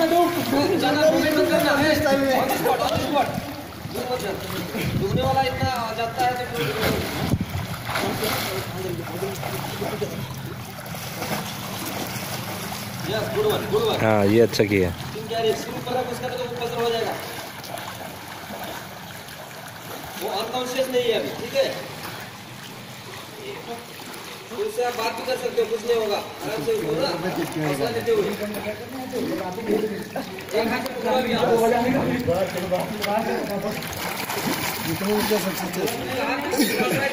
डूबने वाला इतना जाता है तो हाँ ये अच्छा किया। उसका तो ऊपर हो जाएगा, वो अनकॉन्शियस नहीं है अभी, ठीक है। उससे आप बात भी कर सकते हो, कुछ नहीं होगा, आराम से बोलना, हौसला देते हुए।